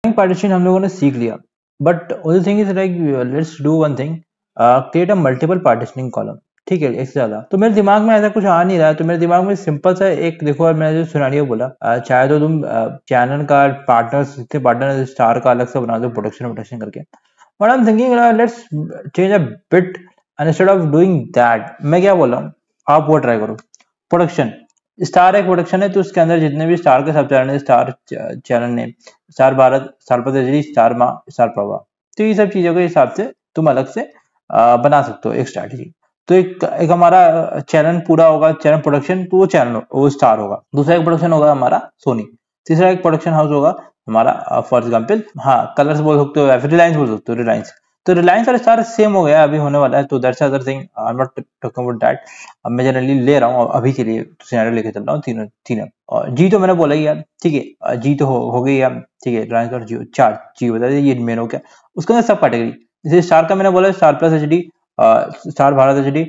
Partition हम लोगों ने सीख लिया, but only thing is like let's do one thing, create a multiple partitioning column. ठीक है, इससे ज्यादा तो मेरे दिमाग में ऐसा कुछ आ नहीं रहा है, तो मेरे दिमाग में सिंपल सा एक देखो, और मैंने जो सिनेरियो बोला, चाहे तो तुम चैनल का पार्टनर स्टार का अलग से बना दो, प्रोडक्शन करके, but I am thinking let's change a bit, and instead of doing that, मैं क्या बोल रहा हूँ, आप वो ट्राई करो। प्रोडक्शन, स्टार एक प्रोडक्शन है, तो उसके अंदर जितने भी स्टार के सब चैनल है, स्टार चैनल ने, Star Bharat, Star Pradesh, Star Maa, Star Prabha, तो ये सब चीजों के हिसाब से तुम अलग से बना सकते हो एक स्ट्रैटेजी। तो एक हमारा चैनल पूरा होगा, चैनल प्रोडक्शन, तो वो चैनल वो स्टार होगा। दूसरा एक प्रोडक्शन होगा हमारा सोनी। तीसरा एक प्रोडक्शन हाउस होगा हमारा फॉर एग्जाम्पल, हाँ कलर्स बोल सकते हो या फिर रिलायंस बोल सकते हो, रिलायंस। तो रिलायंस और स्टार सेम हो गया, अभी होने वाला है, तो that's other thing, I am not talking about that. अब मैं जनरली ले रहा हूँ अभी के लिए, सिनेरियो लेके चल रहा हूँ, तीनों तीनों। और जी तो मैंने बोला ही यार, ठीक है, जी तो हो गई यार, ठीक है, रिलायंस और जियो, चार जी बता दीजिए, ये मेन हो गया। उसके अंदर सब कैटेगरी, जैसे स्टार का मैंने बोला, Star plus H D, Star Bharat H D,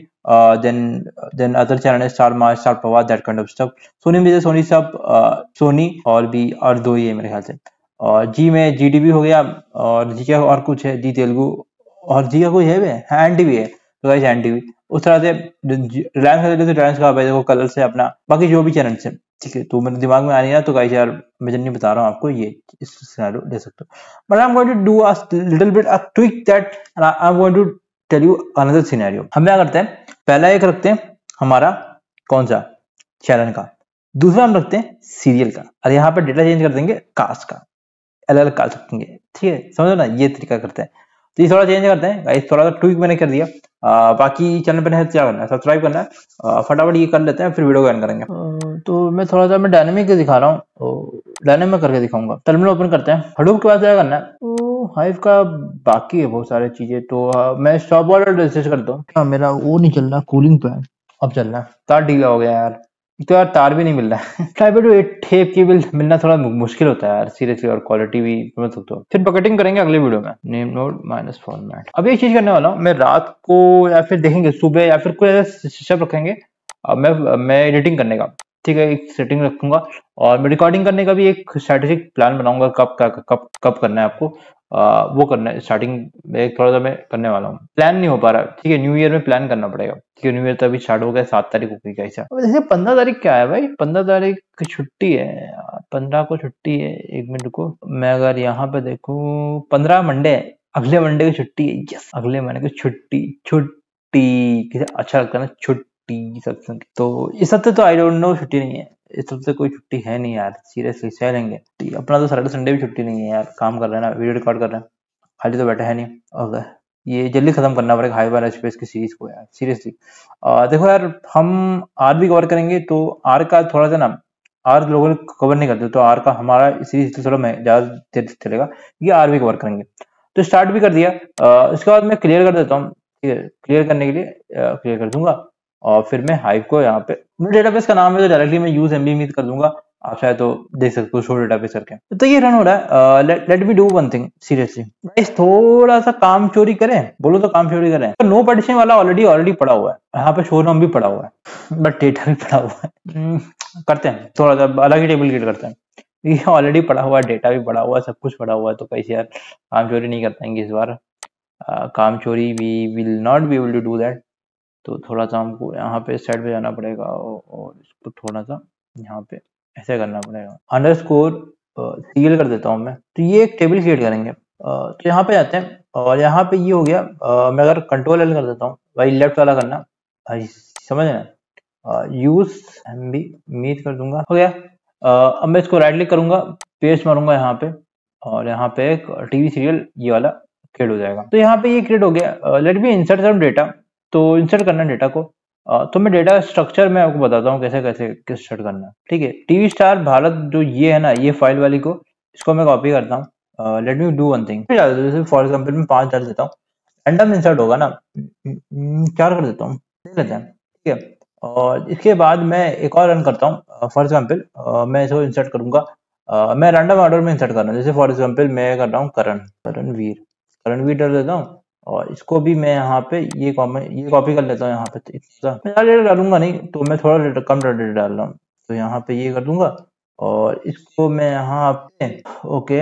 then other channel है Star march, Star Pravah, that kind of stuff. Sony में सोनी सब, सोनी और भी और दो ही है मेरे ख्याल से। और जी में जी टीवी हो गया, और जी का और कुछ है, जी तेलुगु, और जी का कोई है भी, एन टीवी है, तो गाइस एन टीवी। उस तरह से रिलायंस का रिलायंस का देखो, कलर से अपना, बाकी जो भी चैनल से, ठीक है, तो मेरे दिमाग में आ नहीं रहा, तो गाइस यार मैं नहीं बता रहा हूँ आपको, ये इस सिनेरियो ले सकते हो, but I am going to do a little bit a tweak that, and I am going to tell you another scenario. हम क्या करते हैं, पहला एक रखते हैं हमारा कौन सा चैनल का, दूसरा हम रखते हैं सीरियल का, और यहाँ पे डेटा चेंज कर देंगे कास्ट का, अलग अलग कास्ट रखेंगे, ठीक है, समझो ना, ये तरीका करते हैं। तो ये थोड़ा चेंज करते हैं गाइस, थोड़ा सा ट्विक मैंने कर दिया। बाकी चैनल पर क्या करना है, सब्सक्राइब करना है, फटाफट ये कर लेते हैं, फिर वीडियो को एंड करेंगे। तो मैं थोड़ा सा मैं डायनेमिक दिखा रहा हूँ, डायनेमिक करके दिखाऊंगा। टर्मिनल ओपन करते हैं, हडूप के बाद क्या करना है, तो हाइव का बाकी है बहुत सारी चीजें, तो मैं स्टॉप वर्ड रजिस्टर करता हूँ। मेरा वो नहीं चल रहा, कूलिंग पे अब चल रहा है, तार ढीला हो गया यार, तो यार तार भी नहीं मिल रहा है। ट्राइपॉड टेप केबल मिलना थोड़ा मुश्किल होता है यार सीरियसली, और क्वालिटी भी समझ सकते हो। फिर बकेटिंग करेंगे अगले वीडियो में, नेम नोड माइनस फॉर्मेट। अब एक चीज करने वाला हूँ मैं, रात को या फिर देखेंगे सुबह, या फिर कोई ऐसा सिस्टम रखेंगे। अब मैं एडिटिंग करने का, ठीक है, एक सेटिंग रखूंगा, और मैं रिकॉर्डिंग करने का भी एक स्ट्रेटेजिक प्लान बनाऊंगा, कब करना है आपको, वो करना है। स्टार्टिंग में थोड़ा सा मैं करने वाला हूँ, प्लान नहीं हो पा रहा, ठीक है, न्यू ईयर में प्लान करना पड़ेगा, ठीक है, न्यू ईयर तो अभी स्टार्ट हो गया, 7 तारीख हो गई कैसा। अब जैसे 15 तारीख क्या है भाई, 15 तारीख की छुट्टी है, 15 को छुट्टी है, एक मिनट को मैं अगर यहाँ पे देखूँ, 15 मंडे है, अगले मंडे की छुट्टी है, यस, अगले महीने की छुट्टी, किसे अच्छा लगता है ना छुट्टी, सत्संग, तो इस हफ्ते तो आई डोंट नो छुट्टी नहीं है, इस हफ्ते कोई छुट्टी है नहीं यार, सीरियसली सह लेंगे। अपना तो सैटरडे संडे भी छुट्टी नहीं है यार, काम कर रहे हैं ना, वीडियो रिकॉर्ड कर रहे हैं, खाली तो बैठा है नहीं। और ये जल्दी खत्म करना पड़ेगा हाई वाला स्पेस की सीरीज को यार, सीरियसली। देखो यार, हम आर भी कवर करेंगे, तो आर का थोड़ा सा ना, आर लोगों ने कवर नहीं करते, तो आर का हमारा सीरीज थोड़ा ज्यादा देर चलेगा, ये आर भी कवर करेंगे। तो स्टार्ट भी कर दिया, इसके बाद मैं क्लियर कर देता हूँ, ठीक है, क्लियर करने के लिए क्लियर कर दूंगा, और फिर मैं हाइव को यहाँ पे, मेरे डेटाबेस का नाम है, तो डायरेक्टली मैं यूज एमबी मीट कर दूंगा, आप शायद तो देख सकते हो शो डेटाबेस करके। तो ये रन हो रहा है, let me do one thing seriously guys, थोड़ा सा काम चोरी करें, बोलो तो काम चोरी करें, तो नो पार्टीशन वाला ऑलरेडी पड़ा हुआ है, यहाँ पे शो नाम भी पड़ा हुआ है, बट डेटा भी पड़ा हुआ है। करते हैं थोड़ा सा अलग ही टेबल क्रिएट करते हैं, ये ऑलरेडी पड़ा हुआ है, डेटा भी पड़ा हुआ है, सब कुछ पड़ा हुआ है, तो कैसे यार काम चोरी नहीं कर पाएंगे इस बार, काम चोरी we will not be able to do that. तो थोड़ा सा हमको यहाँ पे साइड पे जाना पड़ेगा, और इसको थोड़ा सा यहाँ पे ऐसे करना पड़ेगा, अंडरस्कोर सीएल कर देता हूँ मैं, तो ये एक टेबल क्रिएट करेंगे। तो यहाँ पे जाते हैं, और यहाँ पे ये हो गया, मैं अगर कंट्रोल एल कर देता हूँ, भाई लेफ्ट वाला करना, समझ ना, यूज एमबी मीट कर दूंगा, हो गया। अब मैं इसको राइट क्लिक करूंगा, पेस्ट मारूंगा यहाँ पे, और यहाँ पे एक टीवी सीरियल ये वाला क्रिएट हो जाएगा। तो यहाँ पे ये क्रिएट हो गया, let me insert some data, तो इंसर्ट करना डेटा को, तो मैं डेटा स्ट्रक्चर में आपको बताता हूँ कैसे कैसे किस इंसर्ट करना है, ठीक है। टीवी स्टार भारत जो ये है ना, ये फाइल वाली को, इसको मैं कॉपी करता हूँ, let me do one thing, जैसे फॉर एग्जाम्पल मैं 5 डाल देता हूँ, रैंडम इंसर्ट होगा ना, 4 कर देता हूँ, देख लेते हैं, ठीक है। और इसके बाद मैं एक और रन करता हूँ, फॉर एग्जाम्पल मैं इसको इंसर्ट करूंगा, मैं रैंडम ऑर्डर में इंसर्ट कर रहा हूँ, जैसे फॉर एग्जाम्पल मैं कर रहा हूँ करणवीर डाल देता हूँ, और इसको भी मैं यहाँ पे ये कॉपी कर लेता हूँ, यहाँ पे तो इतना मैं ज़्यादा डेटा डालूंगा नहीं, तो मैं थोड़ा कम डेटा डाल रहा हूँ, तो यहाँ पे ये कर दूंगा, और इसको मैं यहाँ पे okay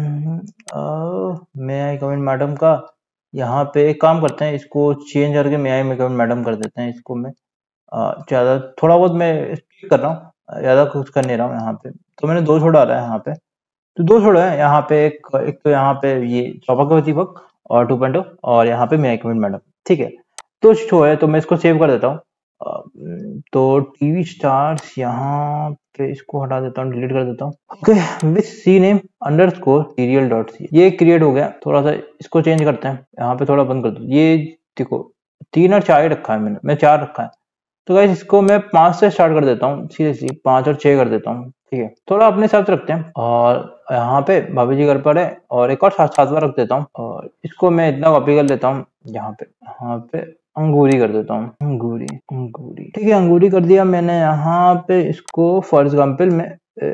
may I come in madam का यहाँ पे एक काम करते हैं, इसको चेंज करके मे आई कमिन मैडम कर देते हैं। इसको मैं ज़्यादा थोड़ा बहुत मैं स्टिक कर रहा हूँ, ज़्यादा कुछ कर नहीं रहा हूँ यहाँ पे। तो मैंने 2 छोड़ा है यहाँ पे, तो 2 छोड़ा है यहाँ पे। एक तो यहाँ पे ये चौपक का दीपक और 2.0 और यहाँ पे मे आई कमिन मैडम, ठीक है। तो शो है, तो मैं इसको सेव कर देता हूँ। तो टीवी स्टार्स यहाँ पे इसको हटा देता हूँ, डिलीट कर देता हूँ। Okay, with C name underscore serial dot C, ये क्रिएट हो गया। थोड़ा सा इसको चेंज करते हैं, यहाँ पे थोड़ा बंद कर दो। ये देखो 3 और 4 ही रखा है मैंने, मैं 4 रखा है। तो गाइस इसको मैं 5 से स्टार्ट कर देता हूँ, सीरियसली 5 और 6 कर देता हूँ, ठीक है। थोड़ा अपने हिसाब से रखते हैं। और यहाँ पे भाभी जी घर पर है, और एक और सातवां रख देता हूँ, और इसको मैं इतना कॉपी कर लेता हूँ। यहाँ पे अंगूरी कर देता हूँ, अंगूरी अंगूरी, ठीक है। अंगूरी कर दिया मैंने। यहाँ पे इसको फॉर एग्जाम्पल मैं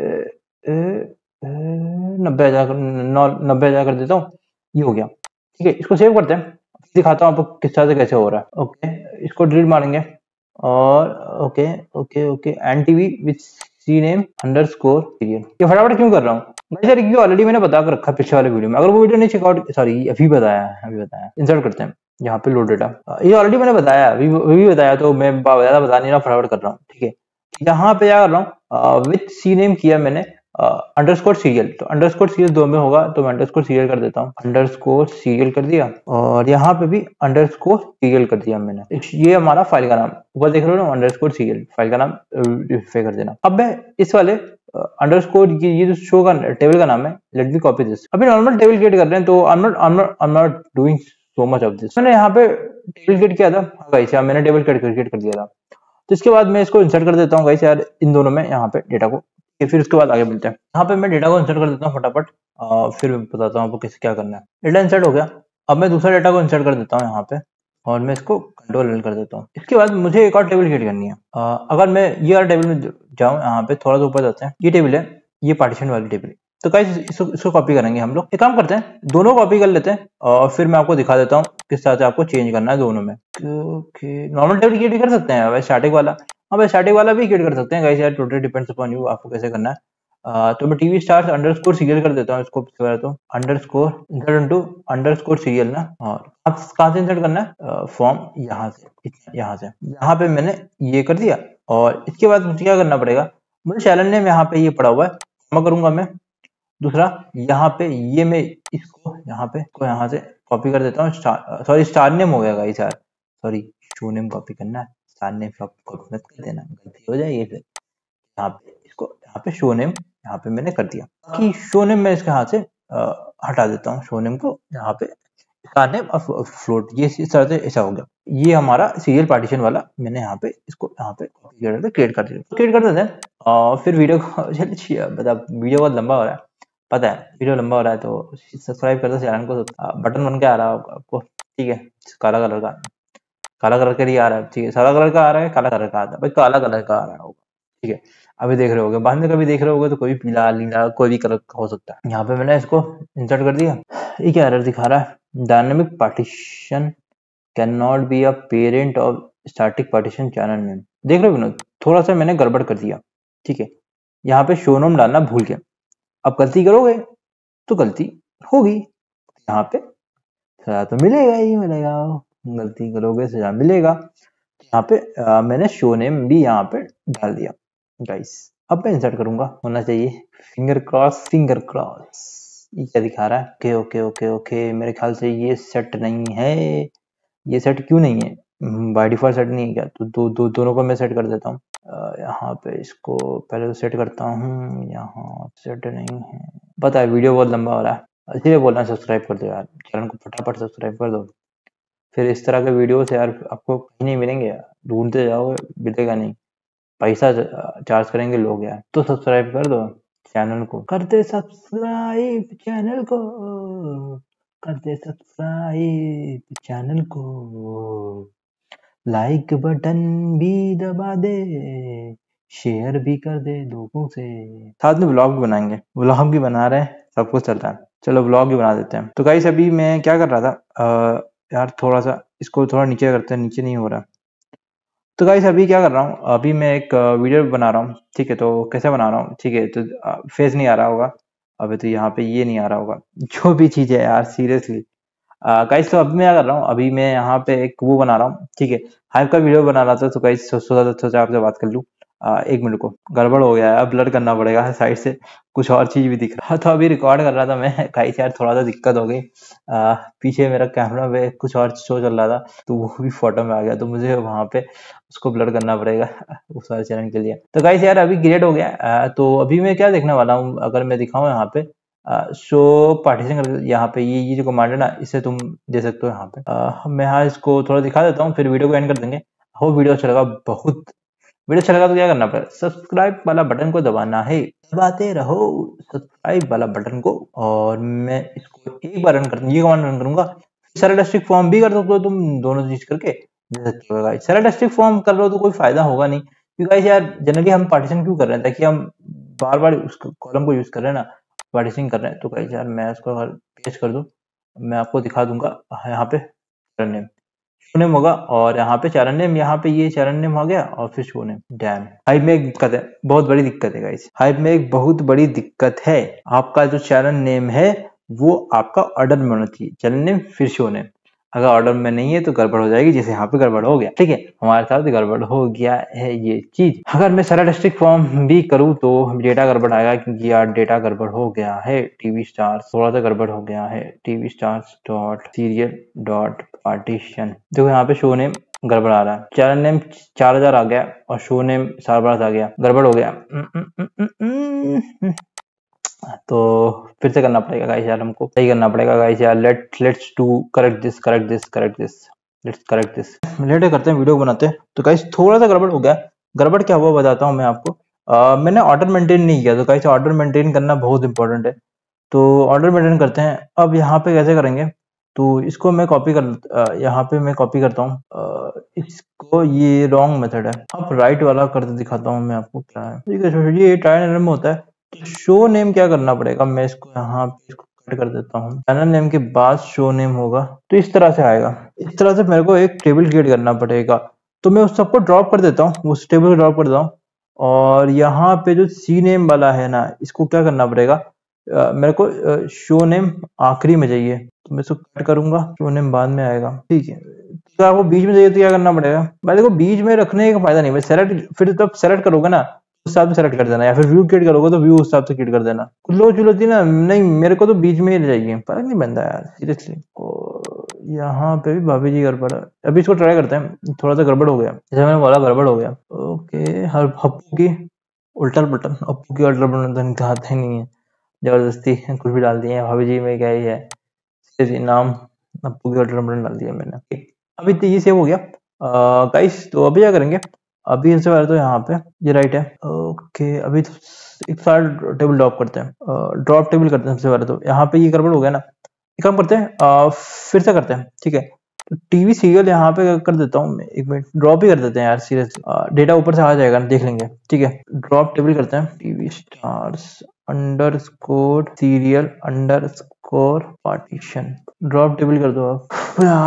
90,000 कर देता हूँ। ये हो गया, ठीक है। इसको सेव करते हैं, दिखाता हूँ आपको किस तरह से कैसे हो रहा है। ओके, इसको डिलीट मारेंगे। और okay okay okay N TV with C name underscore serial. ये फटाफट क्यों कर रहा हूँ भाई सर, ये ऑलरेडी मैंने बता कर रखा है पिछले वाले वीडियो में। अगर वो वीडियो नहीं चेकआउट, सॉरी अभी बताया इंसर्ट करते हैं यहाँ पे लोड डेटा। ये ऑलरेडी मैंने बताया, अभी बताया, तो मैं ज्यादा बता नहीं रहा, फटाफट कर रहा हूँ, ठीक है। यहाँ पे क्या कर रहा हूँ, विथ सी नेम किया मैंने अंडरस्कोर सीरियल। तो अंडरस्कोर सीरियल 2 में होगा, तो मैं अंडरस्कोर सीरियल कर देता हूँ। अंडरस्कोर सीरियल कर दिया, और यहाँ पे भी अंडरस्कोर सीरियल कर दिया मैंने। ये हमारा फाइल का नाम ऊपर देख रहे हो ना, अंडरस्कोर सीरियल, फाइल का नाम कर देना। अब मैं इस वाले अंडरस्कोर ये जो शो का टेबल का नाम है, लेट मी कॉपी दिस। अभी नॉर्मल टेबल क्रिएट कर रहे हैं, तो I am not doing so much of this. मैंने यहाँ पे टेबल क्रिएट किया था गाइस, मैंने टेबल क्रिएट कर दिया था। तो इसके बाद मैं इसको इंसर्ट कर देता हूँ गाइस यार, इन दोनों में, यहाँ पे डेटा को। फिर उसके बाद आगे मिलते हैं। यहाँ पे मैं डेटा को इंसर्ट कर देता हूँ फटाफट, फिर मैं बताता हूँ आपको कैसे क्या करना है। डेटा इंसर्ट हो गया। अब मैं दूसरा डेटा को इंसर्ट कर देता हूँ यहाँ पे, और मैं इसको कंट्रोल एल कर देता हूँ। इसके बाद मुझे एक और टेबल क्रिएट करनी है। अगर मैं ये वाला टेबल में जाऊँ, यहाँ पे थोड़ा सा ऊपर जाते हैं, ये टेबल है, ये पार्टीशन वाली टेबल है। तो गाइस इसको कॉपी करेंगे हम लोग। एक काम करते हैं, दोनों कॉपी कर लेते हैं, और फिर मैं आपको दिखा देता हूँ किस तरह से आपको चेंज करना है दोनों में। ओके, नॉर्मल टेबल क्रिएट कर सकते हैं, स्टैटिक वाला। हाँ भाई, स्टैटिक वाला भी क्रिएट कर सकते हैं गाइस यार, टोटली डिपेंड्स अपॉन यू, आपको कैसे करना है। तो मैं टीवी स्टार्स अंडरस्कोर सीरियल कर देता हूँ इसको। तो underscore insert into underscore serial ना, और कहाँ से इंसर्ट करना है, फॉर्म यहाँ से, यहाँ पे मैंने ये कर दिया। और इसके बाद मुझे क्या करना पड़ेगा, मुझे चैनल नेम यहाँ पे ये पड़ा हुआ है, क्या करूंगा मैं, दूसरा यहाँ पे ये मैं इसको यहाँ से कॉपी कर देता हूँ। सॉरी स्टार नेम हो गया गाइस यार, सॉरी शो नेम कॉपी करना है, स्टार नेम कॉपी मत कर देना, गलती हो जाएगी फिर। यहाँ पे शो नेम यहाँ पे मैंने कर दिया। कि शो नेम मैं इसके हाथ से हटा देता हूँ, शो नेम को यहाँ पे, स्टार नेम और फ्लोट, ये इस तरह से ऐसा हो गया। ये हमारा सीरियल पार्टीशन वाला मैंने यहाँ पे इसको यहाँ पे क्रिएट कर दिया, क्रिएट कर देते हैं। और फिर वीडियो को बता, वीडियो बहुत लंबा हो रहा है, पता है वीडियो लंबा हो रहा है, तो सब्सक्राइब कर दो चैनल को। बटन बन के आ रहा है आपको, ठीक है, काला कलर का, काला कलर का ही आ रहा है, ठीक है। सादा कलर का आ रहा है, काला कलर का आता है भाई, काला कलर का आ रहा होगा, ठीक है। अभी देख रहे होगे, बाद में कभी देख रहे होगे तो कोई पीला नीला कोई भी कलर हो सकता है। यहाँ पे मैंने इसको इंसर्ट कर दिया। ये क्या एरर दिखा रहा है, dynamic partition can not be a parent of static partition channel name. देख रहे हो विनोद, थोड़ा सा मैंने गड़बड़ कर दिया, ठीक है। यहाँ पे शो नेम डालना भूल गया। अब गलती करोगे तो गलती होगी, यहाँ पे सजा तो मिलेगा ही मिलेगा, गलती करोगे सजा मिलेगा। यहाँ पे मैंने शो नेम भी यहाँ पे डाल दिया गाइस। अब मैं इंसर्ट करूंगा, होना चाहिए, फिंगर क्रॉस फिंगर क्रॉस। ये क्या दिखा रहा है, ओके ओके ओके ओके, मेरे ख्याल से ये सेट नहीं है। ये सेट क्यों नहीं है, बाय डिफॉल्ट सेट नहीं है क्या, तो दोनों को मैं सेट कर देता हूँ। यहाँ पे इसको पहले तो सेट करता हूँ, यहाँ सेट नहीं है। पता है वीडियो बहुत लंबा हो रहा है, इसलिए बोल रहा हूँ सब्सक्राइब कर दो यार, चैनल को फटाफट सब्सक्राइब कर दो। फिर इस तरह के वीडियोस यार आपको कहीं नहीं मिलेंगे यार, ढूंढते जाओगे मिलेगा नहीं, पैसा चार्ज करेंगे लोग यार। तो सब्सक्राइब कर दो चैनल को, करते सब्सक्राइब चैनल को, करते सब्सक्राइब चैनल को, लाइक बटन भी दबा दे, शेयर भी कर दे लोगों से। साथ में व्लॉग भी बनाएंगे, व्लॉग भी बना रहे हैं, सब कुछ चल रहा है, चलो व्लॉग भी बना देते हैं। तो गाइस अभी मैं क्या कर रहा था, यार थोड़ा सा इसको थोड़ा नीचे करते हैं, नीचे नहीं हो रहा, तो गाइस अभी क्या कर रहा हूँ, अभी मैं एक वीडियो बना रहा हूँ, ठीक है। तो कैसे बना रहा हूँ, ठीक है। तो फेस नहीं आ रहा होगा, अभी तो यहाँ पे ये नहीं आ रहा होगा, जो भी चीज़ है यार सीरियसली। गाइस तो अभी मैं क्या कर रहा हूँ, अभी मैं यहाँ पे एक वो बना रहा हूँ, ठीक है। हाइप का वीडियो बना रहा था, तो गाइस सोचा आपसे बात कर लूँ। 1 मिनट को गड़बड़ हो गया है, अब ब्लर करना पड़ेगा साइड से, कुछ और चीज भी दिख रहा है। तो अभी रिकॉर्ड कर रहा था मैं गाइस, यार थोड़ा सा दिक्कत हो गई। पीछे मेरा कैमरा पे कुछ और शो चल रहा था, तो वो भी फोटो में आ गया, तो मुझे वहां पे उसको ब्लर करना पड़ेगा उस वाले चैनल के लिए। तो गाइस यार अभी क्रिएट हो गया। तो अभी मैं क्या देखने वाला हूँ, अगर मैं दिखाऊं यहाँ पे शो पार्टीशन कर, यहाँ पे ये जो कमांड है ना, इसे तुम दे सकते हो यहाँ पे। मैं यहाँ इसको थोड़ा दिखा देता हूँ, फिर वीडियो को एंड कर देंगे। हो वीडियो अच्छा लगा, बहुत वीडियो अच्छा लगा तो क्या करना पड़ेगा, सब्सक्राइब वाला बटन को दबाना है, दबाते रहो सब्सक्राइब वाला बटन को। और मैं इसको एक बार रन कर, ये कमांड रन करूंगा। सारा डिस्ट्रिक्ट फॉर्म भी कर सकते हो तुम, दोनों चीज करके दे सकते हो गाइस। सारा डिस्ट्रिक्ट फॉर्म कर लो तो कोई फायदा होगा नहीं, क्योंकि गाइस यार जनरली हम पार्टीशन क्यों कर रहे हैं, ताकि हम बार बार उस कॉलम को यूज कर रहे हैं ना, पार्टीशन कर रहे हैं। तो गाइस यार मैं इसको अगर पेस्ट कर दूं, मैं आपको दिखा दूंगा यहाँ पे रन नेम होगा, और यहाँ पे चरण नेम, यहाँ पे ये चरण नेम आ गया, और फिर शो नेम। डैम, हाइप में एक दिक्कत है, बहुत बड़ी दिक्कत है गाइस। हाइप में एक बहुत बड़ी दिक्कत है, आपका जो चरण नेम है वो आपका ऑर्डर में होना चाहिए, चरण नेम फिर शो नेम। अगर ऑर्डर में नहीं है तो गड़बड़ हो जाएगी, जैसे यहाँ पे गड़बड़ हो गया, ठीक है। हमारे साथ गड़बड़ हो गया है ये चीज। अगर मैं सारा डिस्ट्रिक्ट फॉर्म भी करूँ तो डेटा गड़बड़ आएगा, क्योंकि यार डेटा गड़बड़ हो गया है। टीवी स्टार्स थोड़ा सा गड़बड़ हो गया है, TV stars dot serial dot partition. देखो यहाँ पे शो नेम गड़बड़ आ रहा है, चैनल नेम 4000 आ गया, और शो नेम 7 आ गया, गड़बड़ हो गया। तो फिर से करना पड़ेगा गाइस यार, हमको सही करना पड़ेगा गाइस यार। Let's do correct this, correct this, correct this, let's correct this. लेटे करते हैं, वीडियो बनाते हैं। तो गाइस थोड़ा सा गड़बड़ हो गया, गड़बड़ क्या हुआ बताता हूँ मैं आपको। मैंने ऑर्डर मेंटेन नहीं किया, तो गाइस ऑर्डर मेंटेन करना बहुत इंपॉर्टेंट है। तो ऑर्डर मेंटेन करते हैं। अब यहाँ पे कैसे करेंगे, तो इसको मैं कॉपी कर, यहाँ पे मैं कॉपी करता हूँ इसको, ये रॉन्ग मेथड है। अब राइट वाला करके दिखाता हूँ मैं आपको क्या है, ठीक है। ये ट्रायल एंड एरर में होता है। तो शो नेम क्या करना पड़ेगा, मैं इसको यहाँ पे इसको कट कर देता हूँ। चैनल नेम के बाद शो नेम होगा, तो इस तरह से आएगा। इस तरह से मेरे को एक टेबल क्रिएट करना पड़ेगा। तो मैं उस सबको ड्रॉप कर देता हूँ, उस टेबल को ड्रॉप कर देता हूँ। और यहाँ पे जो सी नेम वाला है ना, इसको क्या करना पड़ेगा, मेरे को शो नेम आखिरी में चाहिए, तो मैं इसको कट करूंगा, शो नेम बाद में आएगा, ठीक है। तो आपको बीच में चाहिए तो क्या करना पड़ेगा, भाई देखो बीच में रखने का फायदा नहीं, भाई सेलेक्ट, फिर जब सेलेक्ट करोगे ना उस हिसाब से सेलेक्ट कर देना, या फिर व्यू क्रिएट करोगे तो व्यू उस हिसाब से क्रिएट कर देना। कुछ लोग चुल होती है ना, नहीं मेरे को तो बीच में ही चाहिए, फर्क नहीं बनता यार सीरियसली। और यहाँ पे भी भाभी जी गड़बड़ है। अभी इसको ट्राई करते हैं, थोड़ा सा गड़बड़ हो गया, जैसे मैंने बोला गड़बड़ हो गया। ओके, हर हप्पू की उल्टल बटन, अप्पू की उल्टल बटन दिखाते ही नहीं है, जबरदस्ती कुछ भी डाल दिए। भाभी जी में क्या ही है, जी नाम अप्पू की उल्टल बटन डाल दिया मैंने, ठीक। अभी तो ये सेव हो गया गाइस। तो अभी क्या करेंगे, अभी सबसे पहले तो यहाँ पे ये राइट है, ओके। अभी तो एक सारा टेबल ड्रॉप करते हैं, ड्रॉप टेबल करते हैं सबसे पहले। तो यहाँ पे ये गड़बड़ हो गया ना, एक काम करते हैं, फिर से करते हैं, ठीक है। तो टीवी सीरियल यहाँ पे कर देता हूँ मैं, 1 मिनट ड्रॉप ही कर देते हैं यार सीरियसली, डेटा ऊपर से आ जाएगा, देख लेंगे, ठीक है। ड्रॉप टेबल करते हैं, TV stars underscore serial underscore partition, drop table कर दो आप।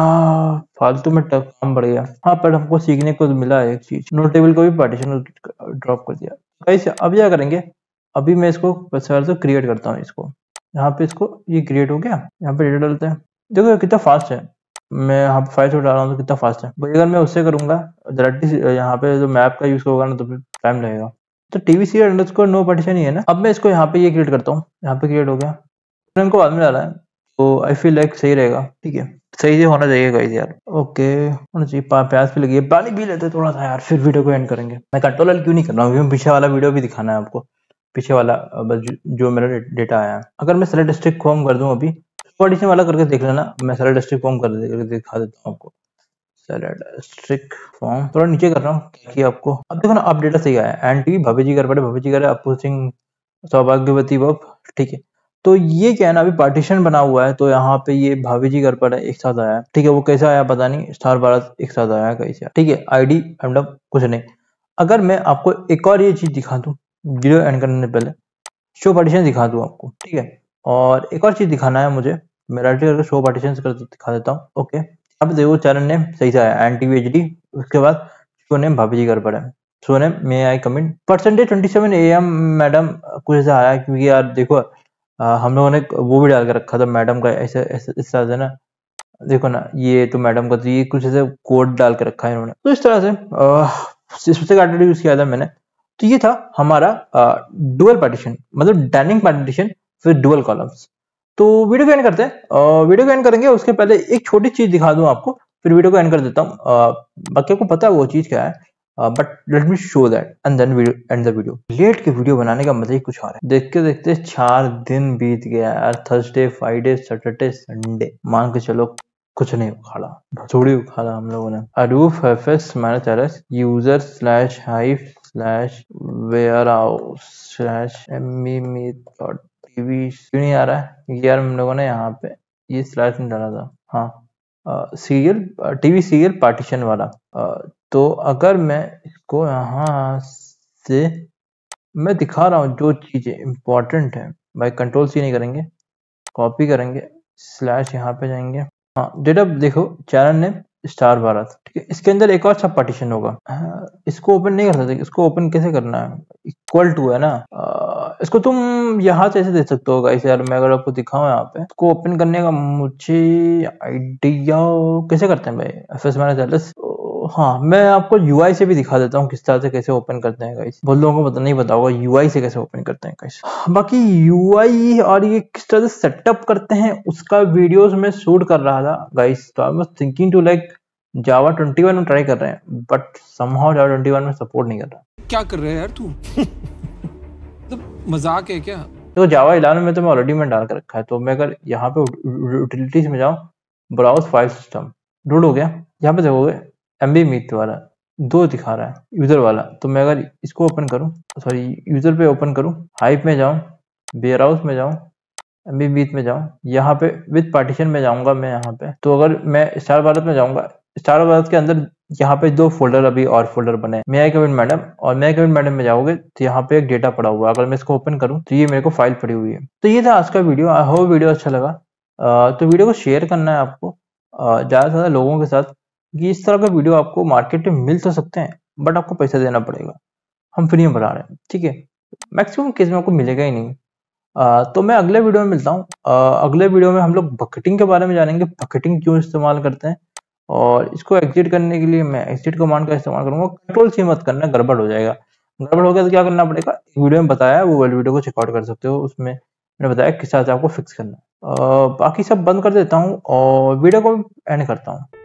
फालतू में काम बढ़ गया। हाँ, पर हमको सीखने को मिला है एक चीज, नो टेबल को भी पार्टीशन ड्रॉप कर दिया। गाइस अब क्या करेंगे, अभी मैं इसको तो क्रिएट करता हूँ इसको, यहाँ पे इसको, ये क्रिएट हो गया, यहाँ पे डेटा डालते हैं। देखो ये कितना फास्ट है, मैं यहाँ पे 5 डाल रहा हूँ तो कितना फास्ट है भाई। अगर मैं उससे करूंगा डायरेक्टली यहाँ पे जो मैप का यूज होगा ना, तो फिर टाइम लगेगा। तो TV serial underscore no partition ही है ना। अब मैं इसको यहाँ पे ये क्रिएट करता हूँ, यहाँ पे क्रिएट हो गया, इनको बाद में डाला है, तो आई फील लाइक सही रहेगा, ठीक है। सही से होना चाहिए गाइस यार, ओके होना चाहिए। प्याज भी लगी है, पानी पी लेते थोड़ा सा यार, फिर वीडियो को एंड करेंगे। मैं कंट्रोल क्यों नहीं कर रहा हूँ, क्योंकि पीछे वाला वीडियो भी दिखाना है आपको, पीछे वाला बस जो मेरा डेटा आया है। अगर मैं सेलेक्ट डिस्ट्रिक्ट फॉर्म कर दूं अभी, ऑडिशन वाला करके देख लेना, मैं सेलेक्ट डिस्ट्रिक्ट फॉर्म कर दिखा देता हूँ आपको। सेलेक्ट डिस्ट्रिक्ट फॉर्म थोड़ा नीचे कर रहा हूँ ताकि आपको, अब देखो ना, अब डेटा सही आया है। एंटी भाभी जी कर पड़े, भाभी जी करे अप्पू सिंह सौभाग्यवती बब, ठीक है। तो ये क्या है ना, अभी पार्टीशन बना हुआ है, तो यहाँ पे ये भाभी जी घर पर एक साथ आया है, ठीक है। वो कैसा आया पता नहीं, स्टार भारत एक साथ आया कैसे, ठीक है। आईडी मतलब कुछ नहीं। अगर मैं आपको एक और ये चीज दिखा दूं, वीडियो एंड करने से पहले शो पार्टीशन दिखा दूं आपको, ठीक है। और एक और चीज दिखाना है मुझे, मैं राइट करके शो पार्टीशन कर दिखा देता हूँ, ओके। अब देखो चैनल नेम सही से आया, एनटीवी एचडी, उसके बाद सोने भाभी जी घर पर है। सोने मे I come in? Percentage 27 AM madam, कुछ ऐसा आया क्योंकि यार देखो हम लोगों ने वो भी डाल के रखा था मैडम का, ऐसे ऐसे इस तरह से ना, देखो ना ये तो मैडम का, तो ये कुछ ऐसे कोड डाल के रखा है इन्होंने, तो इस तरह से स्पेसिफिक आर्टिकल यूज किया था मैंने। तो ये था हमारा डुअल पार्टीशन, मतलब dining partition with dual columns. तो वीडियो को एंड करते हैं, वीडियो को एंड करेंगे उसके पहले एक छोटी चीज दिखा दूं आपको, फिर वीडियो को एंड कर देता हूँ। बाकी आपको पता है वो चीज क्या है, but let me show that end then video end the video. लेट के वीडियो बनाने का मजा ही कुछ और है। देखते देखते 4 दिन बीत गया यार, थर्सडे, फ्राइडे, सैटरडे, संडे, मान के चलो कुछ नहीं उखाड़ा, भसोड़ी उखाड़ा हम लोगों ने। Hadoop FS -ls user /hive /warehouse /memeet.tv क्यों नहीं आ रहा है यार, हम लोगों ने यहाँ पे ये स्लैश नहीं डाला था। हाँ, सीरियल टीवी सीरियल पार्टीशन वाला। तो अगर मैं इसको यहाँ से मैं दिखा रहा हूँ जो चीजें इंपॉर्टेंट है भाई, कंट्रोल C नहीं करेंगे, कॉपी करेंगे, स्लैश यहाँ पे जाएंगे। हाँ, डेटा देखो, चैनल नेम स्टार भारत, ठीक है। इसके अंदर एक और सब पार्टीशन होगा। इसको ओपन नहीं कर सकते, इसको ओपन कैसे करना है, इक्वल टू है ना। इसको तुम यहाँ से ऐसे दे सकते हो गाइस, यार मैं अगर आपको दिखाऊं यहाँ पे, इसको ओपन करने का मुझे आइडिया कैसे करते हैं भाई, FS -ls। हाँ, मैं आपको UI से भी दिखा देता हूँ किस तरह से कैसे ओपन करते हैं गाइस, बहुत लोगों को पता नहीं पता होगा UI से कैसे ओपन करते हैं गाइस। बाकी UI और ये किस तरह से सेटअप करते हैं उसका वीडियोस में शूट कर रहा था गाइस, तो I was thinking to like Java 21 में ट्राई कर रहे हैं, बट समहाउ जावा 21 में सपोर्ट नहीं कर रहा। क्या कर रहे हैं यार तू? तो मजाक है क्या? तो जावा 11 में तो मैं ऑलरेडी डाल कर रखा है, तो मैं अगर यहाँ पे यूटिलिटीज में जाऊँ, ब्राउज फाइल सिस्टम, लोड हो गया। यहाँ पे देखोगे MB मीट वाला 2 दिखा रहा है, यूजर वाला। तो मैं अगर इसको ओपन करूँ, सॉरी यूजर पे ओपन करूँ, हाइप में जाऊँ, वेयरहाउस में जाऊँ, MB मीट में जाऊँ, यहाँ पे विद पार्टीशन में जाऊंगा मैं यहाँ पे। तो अगर मैं स्टार भारत में जाऊंगा, स्टार भारत के अंदर यहाँ पे 2 फोल्डर अभी और फोल्डर बने, मे आई कमिट मैडम, और मे आई कमिट मैडम में जाओगे तो यहाँ पे एक डेटा पड़ा हुआ है। अगर मैं इसको ओपन करूँ तो ये मेरे को फाइल पड़ी हुई है। तो ये था आज का वीडियो। आई होप वीडियो अच्छा लगा। तो वीडियो को शेयर करना है आपको ज्यादा से ज्यादा लोगों के साथ, कि इस तरह का वीडियो आपको मार्केट में मिल तो सकते हैं, बट आपको पैसा देना पड़ेगा। हम फ्री में बना रहे हैं, ठीक है। मैक्सिमम केस में आपको मिलेगा ही नहीं। तो मैं अगले वीडियो में मिलता हूँ। अगले वीडियो में हम लोग बकेटिंग के बारे में जानेंगे, बकेटिंग क्यों इस्तेमाल करते हैं, और इसको एग्जिट करने के लिए मैं एग्जिट कमांड का इस्तेमाल करूंगा। कंट्रोल C मत करना, गड़बड़ हो जाएगा। गड़बड़ हो गया तो क्या करना पड़ेगा, वीडियो में बताया है, वो वाली वीडियो को चेकआउट कर सकते हो, उसमें मैंने बताया किस तरह से आपको फिक्स करना है। बाकी सब बंद कर देता हूँ और वीडियो को एंड करता हूँ।